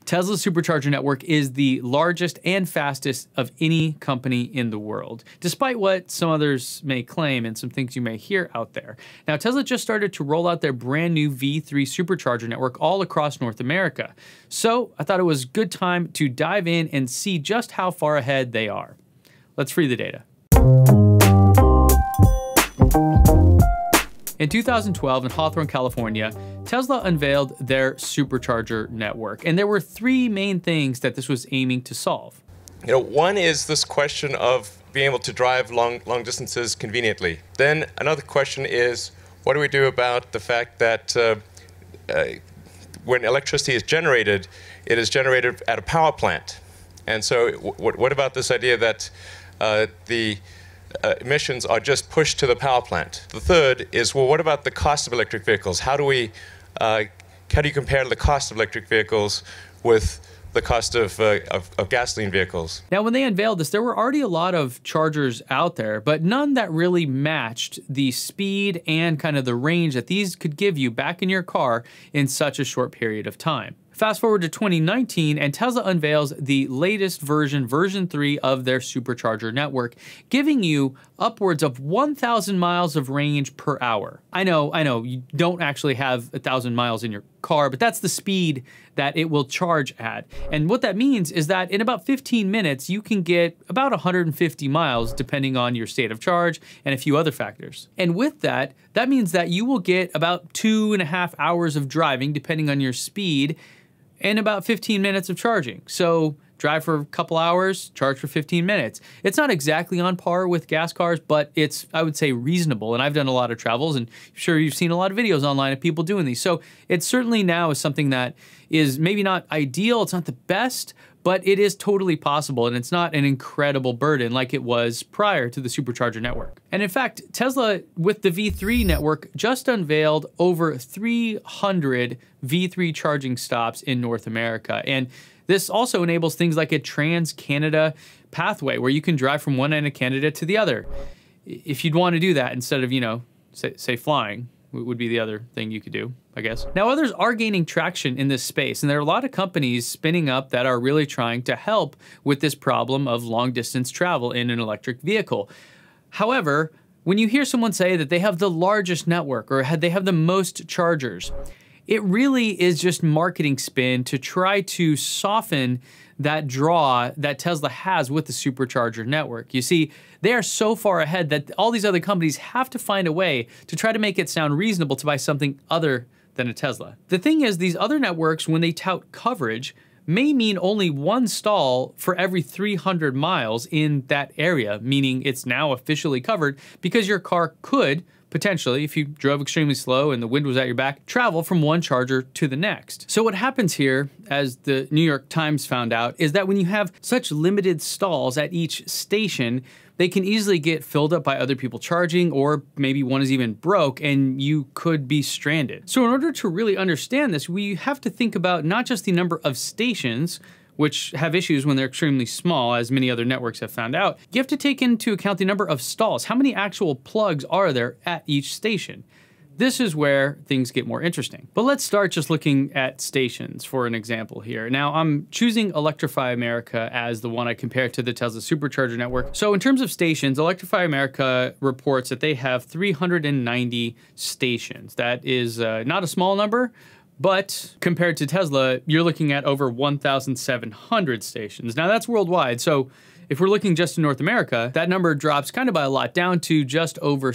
Tesla's Supercharger network is the largest and fastest of any company in the world, despite what some others may claim and some things you may hear out there. Now, Tesla just started to roll out their brand new V3 Supercharger network all across North America. So I thought it was a good time to dive in and see just how far ahead they are. Let's free the data. In 2012 in Hawthorne, California, Tesla unveiled their Supercharger network, and there were three main things that this was aiming to solve. One is this question of being able to drive long distances conveniently. Then another question is, what do we do about the fact that when electricity is generated, it is generated at a power plant? And so what about this idea that the emissions are just pushed to the power plant? The third is, well, what about the cost of electric vehicles? How do you compare the cost of electric vehicles with the cost of gasoline vehicles? Now, when they unveiled this, there were already a lot of chargers out there, but none that really matched the speed and kind of the range that these could give you back in your car in such a short period of time. Fast forward to 2019, and Tesla unveils the latest version, version 3 of their Supercharger network, giving you upwards of 1,000 miles of range per hour. I know, you don't actually have 1,000 miles in your car, but that's the speed that it will charge at. And what that means is that in about 15 minutes, you can get about 150 miles, depending on your state of charge and a few other factors. And with that, that means that you will get about 2.5 hours of driving, depending on your speed, and about 15 minutes of charging. So drive for a couple hours, charge for 15 minutes. It's not exactly on par with gas cars, but it's, I would say, reasonable. And I've done a lot of travels, and I'm sure you've seen a lot of videos online of people doing these. So it certainly now is something that is maybe not ideal, it's not the best, but it is totally possible, and it's not an incredible burden like it was prior to the Supercharger network. And in fact, Tesla, with the V3 network, just unveiled over 300 V3 charging stops in North America. And this also enables things like a Trans-Canada pathway where you can drive from one end of Canada to the other. If you'd want to do that instead of, say flying, would be the other thing you could do, I guess. Now, others are gaining traction in this space, and there are a lot of companies spinning up that are really trying to help with this problem of long distance travel in an electric vehicle. However, when you hear someone say that they have the largest network or they have the most chargers, it really is just marketing spin to try to soften that draw that Tesla has with the Supercharger network. You see, they are so far ahead that all these other companies have to find a way to try to make it sound reasonable to buy something other than a Tesla. The thing is, these other networks, when they tout coverage, may mean only one stall for every 300 miles in that area, meaning it's now officially covered because your car could potentially, if you drove extremely slow and the wind was at your back, travel from one charger to the next. So what happens here, as the New York Times found out, is that when you have such limited stalls at each station, they can easily get filled up by other people charging, or maybe one is even broke and you could be stranded. So in order to really understand this, we have to think about not just the number of stations, which have issues when they're extremely small, as many other networks have found out. You have to take into account the number of stalls. How many actual plugs are there at each station? This is where things get more interesting. But let's start just looking at stations for an example here. Now, I'm choosing Electrify America as the one I compare to the Tesla Supercharger network. So in terms of stations, Electrify America reports that they have 390 stations. That is not a small number, but compared to Tesla, you're looking at over 1,700 stations. Now that's worldwide, so if we're looking just in North America, that number drops kind of by a lot, down to just over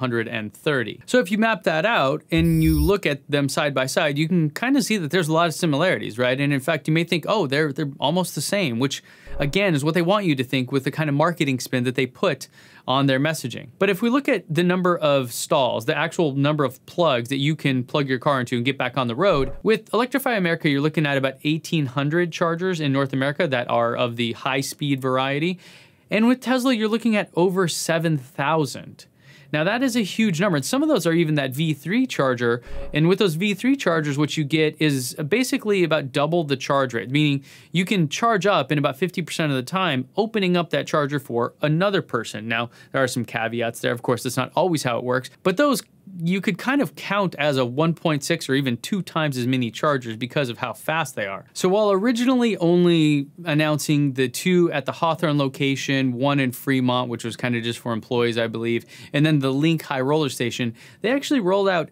730. So if you map that out and you look at them side by side, you can kind of see that there's a lot of similarities, right? And in fact, you may think, oh, they're almost the same, which again is what they want you to think with the kind of marketing spin that they put on their messaging. But if we look at the number of stalls, the actual number of plugs that you can plug your car into and get back on the road, with Electrify America, you're looking at about 1,800 chargers in North America that are of the high-speed variety. And with Tesla, you're looking at over 7,000. Now that is a huge number, and some of those are even that V3 charger, and with those V3 chargers, what you get is basically about double the charge rate, meaning you can charge up in about 50% of the time, opening up that charger for another person. Now, there are some caveats there. Of course, that's not always how it works, but those you could kind of count as a 1.6 or even 2 times as many chargers because of how fast they are. So while originally only announcing the 2 at the Hawthorne location, 1 in Fremont, which was kind of just for employees, I believe, and then the Link High Roller Station, they actually rolled out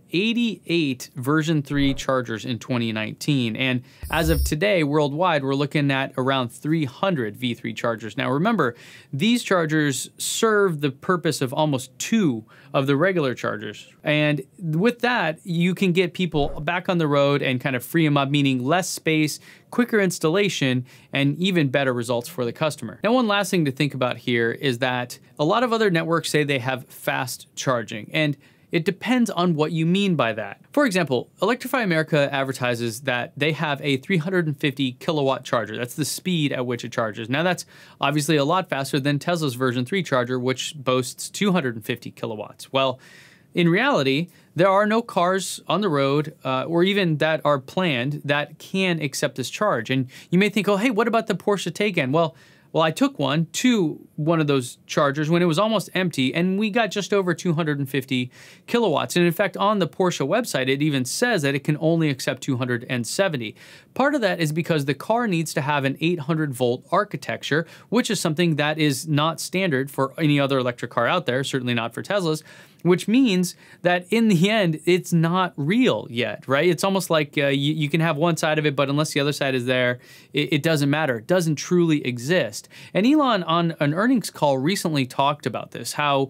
88 version 3 chargers in 2019. And as of today, worldwide, we're looking at around 300 V3 chargers. Now remember, these chargers serve the purpose of almost 2 of the regular chargers. And with that, you can get people back on the road and kind of free them up, meaning less space, quicker installation, and even better results for the customer. Now, one last thing to think about here is that a lot of other networks say they have fast charging, and it depends on what you mean by that. For example, Electrify America advertises that they have a 350 kilowatt charger. That's the speed at which it charges. Now that's obviously a lot faster than Tesla's version 3 charger, which boasts 250 kilowatts. Well, in reality, there are no cars on the road or even that are planned that can accept this charge. And you may think, oh, hey, what about the Porsche Taycan? Well, I took one to one of those chargers when it was almost empty, and we got just over 250 kilowatts. And in fact, on the Porsche website, it even says that it can only accept 270. Part of that is because the car needs to have an 800-volt architecture, which is something that is not standard for any other electric car out there, certainly not for Teslas, which means that in the end, it's not real yet, right? It's almost like you can have one side of it, but unless the other side is there, it doesn't matter. It doesn't truly exist. And Elon on an earnings call recently talked about this, how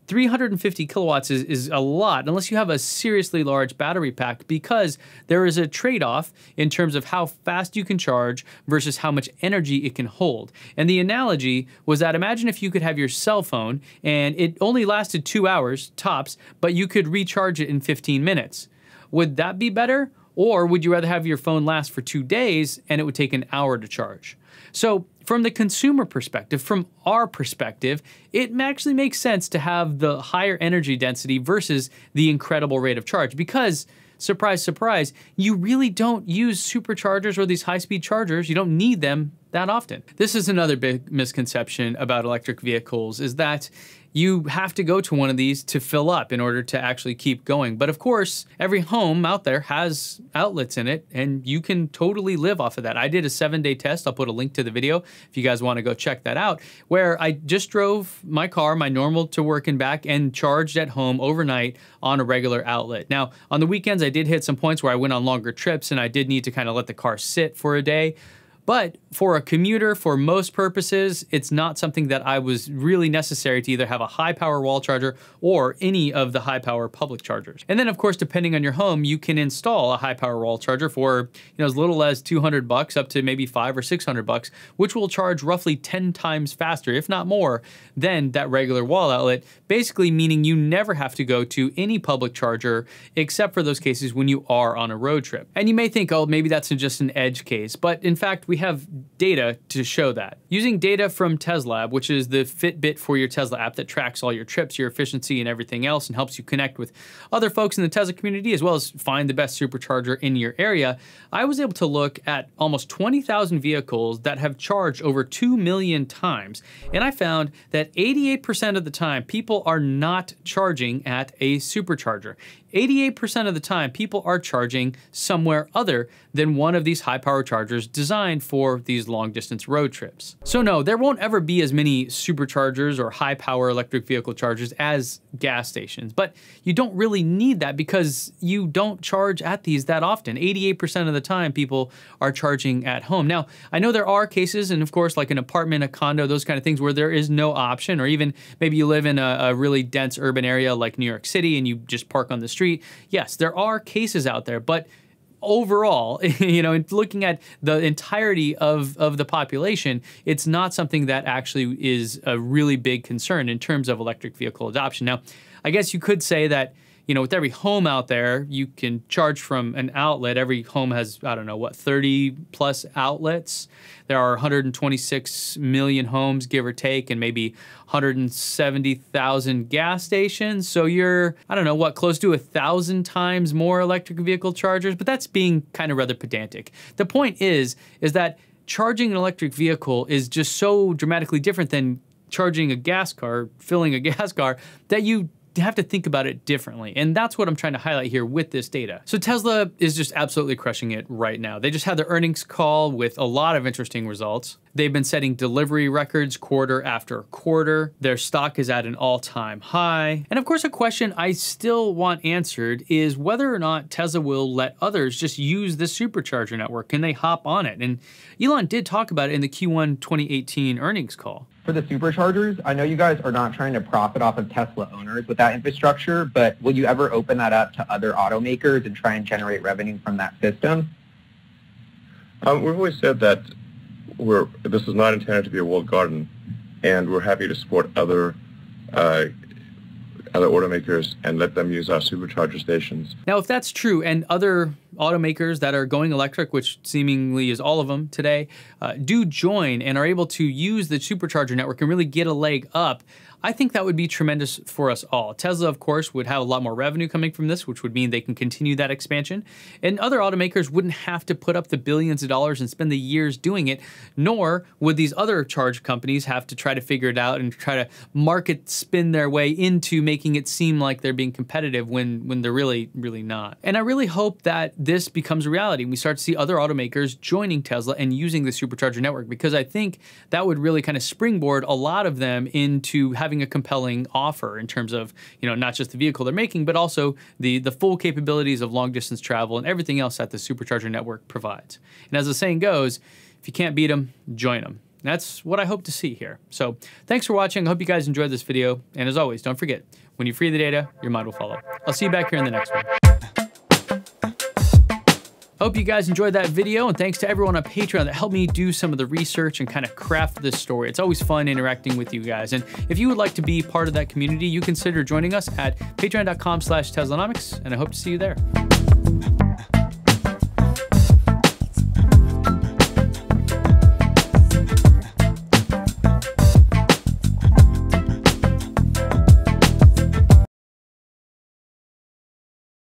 350 kilowatts is a lot unless you have a seriously large battery pack, because there is a trade-off in terms of how fast you can charge versus how much energy it can hold. And the analogy was that imagine if you could have your cell phone and it only lasted 2 hours tops, but you could recharge it in 15 minutes. Would that be better? Or would you rather have your phone last for 2 days and it would take an hour to charge? So from the consumer perspective, from our perspective, it actually makes sense to have the higher energy density versus the incredible rate of charge because, surprise, surprise, you really don't use superchargers or these high-speed chargers. You don't need them that often. This is another big misconception about electric vehicles, is that you have to go to one of these to fill up in order to actually keep going. But of course, every home out there has outlets in it, and you can totally live off of that. I did a 7-day test. I'll put a link to the video if you guys want to go check that out, where I just drove my car, my normal to work and back, and charged at home overnight on a regular outlet. Now, on the weekends, I did hit some points where I went on longer trips, and I did need to kind of let the car sit for a day. But for a commuter, for most purposes, it's not something that I was really necessary to either have a high power wall charger or any of the high power public chargers. And then of course, depending on your home, you can install a high power wall charger for, as little as $200 up to maybe $500 or $600, which will charge roughly 10 times faster, if not more, than that regular wall outlet, basically meaning you never have to go to any public charger except for those cases when you are on a road trip. And you may think, oh, maybe that's just an edge case, but in fact, we have data to show that. Using data from Tesla, which is the Fitbit for your Tesla app that tracks all your trips, your efficiency, and everything else, and helps you connect with other folks in the Tesla community, as well as find the best supercharger in your area, I was able to look at almost 20,000 vehicles that have charged over 2 million times. And I found that 88% of the time, people are not charging at a supercharger. 88% of the time, people are charging somewhere other than one of these high-power chargers designed for these long-distance road trips. So no, there won't ever be as many superchargers or high-power electric vehicle chargers as gas stations, but you don't really need that because you don't charge at these that often. 88% of the time, people are charging at home. Now, I know there are cases, and of course, like an apartment, a condo, those kind of things where there is no option, or even maybe you live in a really dense urban area like New York City and you just park on the street. Yes, there are cases out there, but overall, looking at the entirety of the population, it's not something that actually is a really big concern in terms of electric vehicle adoption. Now, I guess you could say that, with every home out there, you can charge from an outlet. Every home has, 30 plus outlets. There are 126 million homes, give or take, and maybe 170,000 gas stations. So you're, close to 1,000 times more electric vehicle chargers, but that's being kind of rather pedantic. The point is that charging an electric vehicle is just so dramatically different than charging a gas car, filling a gas car, that you have to think about it differently. And that's what I'm trying to highlight here with this data. So Tesla is just absolutely crushing it right now. They just had their earnings call with a lot of interesting results. They've been setting delivery records quarter after quarter. Their stock is at an all-time high. And of course, a question I still want answered is whether or not Tesla will let others just use the Supercharger network. Can they hop on it? And Elon did talk about it in the Q1 2018 earnings call. For the Superchargers, I know you guys are not trying to profit off of Tesla owners with that infrastructure, but will you ever open that up to other automakers and try and generate revenue from that system? We've always said that this is not intended to be a walled garden, and we're happy to support other automakers and let them use our Supercharger stations. Now, if that's true, and other automakers that are going electric, which seemingly is all of them today, do join and are able to use the Supercharger network and really get a leg up, I think that would be tremendous for us all. Tesla, of course, would have a lot more revenue coming from this, which would mean they can continue that expansion. And other automakers wouldn't have to put up the billions of dollars and spend the years doing it, nor would these other charge companies have to try to figure it out and try to spin their way into making it seem like they're being competitive when they're really, really not. And I really hope that this becomes a reality and we start to see other automakers joining Tesla and using the Supercharger network, because I think that would really kind of springboard a lot of them into having a compelling offer in terms of, not just the vehicle they're making, but also the full capabilities of long distance travel and everything else that the Supercharger network provides. And as the saying goes, if you can't beat them, join them. That's what I hope to see here. So thanks for watching. I hope you guys enjoyed this video. And as always, don't forget, when you free the data, your mind will follow. I'll see you back here in the next one. Hope you guys enjoyed that video, and thanks to everyone on Patreon that helped me do some of the research and kind of craft this story. It's always fun interacting with you guys. And if you would like to be part of that community, you consider joining us at patreon.com/Teslanomics, and I hope to see you there.